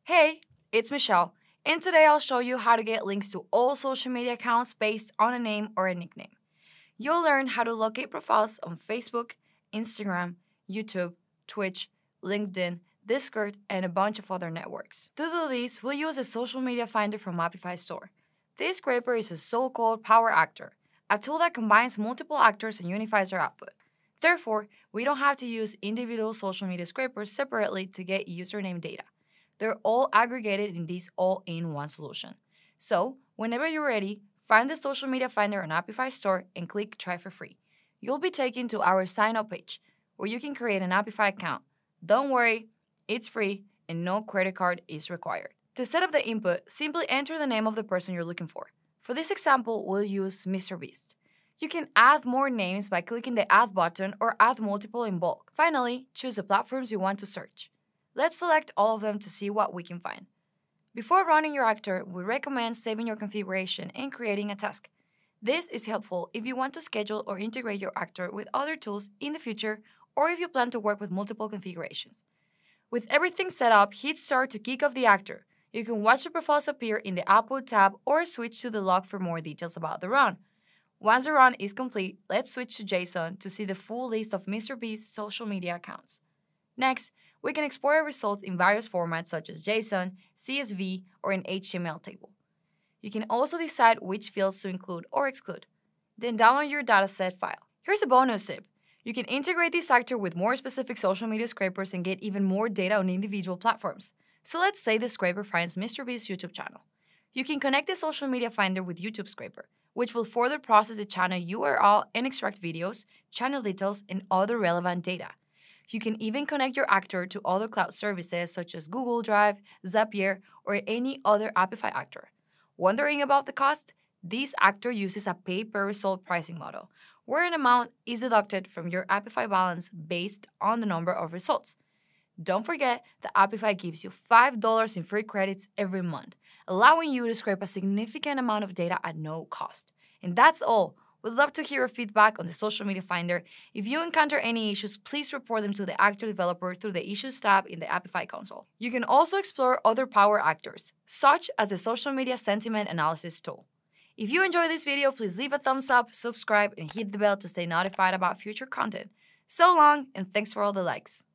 Hey, it's Michelle, and today I'll show you how to get links to all social media accounts based on a name or a nickname. You'll learn how to locate profiles on Facebook, Instagram, YouTube, Twitch, LinkedIn, Discord, and a bunch of other networks. To do this, we'll use a social media finder from Apify store. This scraper is a so-called power actor, a tool that combines multiple actors and unifies their output. Therefore, we don't have to use individual social media scrapers separately to get username data. They're all aggregated in this all-in-one solution. So, whenever you're ready, find the social media finder on Apify store and click Try for free. You'll be taken to our sign-up page, where you can create an Apify account. Don't worry, it's free and no credit card is required. To set up the input, simply enter the name of the person you're looking for. For this example, we'll use MrBeast. You can add more names by clicking the Add button or add multiple in bulk. Finally, choose the platforms you want to search. Let's select all of them to see what we can find. Before running your actor, we recommend saving your configuration and creating a task. This is helpful if you want to schedule or integrate your actor with other tools in the future or if you plan to work with multiple configurations. With everything set up, hit start to kick off the actor. You can watch the profiles appear in the Output tab or switch to the log for more details about the run. Once the run is complete, let's switch to JSON to see the full list of MrBeast's social media accounts. Next, we can export our results in various formats such as JSON, CSV, or an HTML table. You can also decide which fields to include or exclude. Then download your dataset file. Here's a bonus tip. You can integrate this actor with more specific social media scrapers and get even more data on individual platforms. So let's say the scraper finds MrBeast's YouTube channel. You can connect the social media finder with YouTube scraper, which will further process the channel URL and extract videos, channel details, and other relevant data. You can even connect your actor to other cloud services such as Google Drive, Zapier, or any other Apify actor. Wondering about the cost? This actor uses a pay-per-result pricing model, where an amount is deducted from your Apify balance based on the number of results. Don't forget that Apify gives you $5 in free credits every month, allowing you to scrape a significant amount of data at no cost. And that's all. We'd love to hear your feedback on the social media finder. If you encounter any issues, please report them to the actor developer through the Issues tab in the Apify console. You can also explore other power actors, such as the social media sentiment analysis tool. If you enjoyed this video, please leave a thumbs up, subscribe, and hit the bell to stay notified about future content. So long, and thanks for all the likes.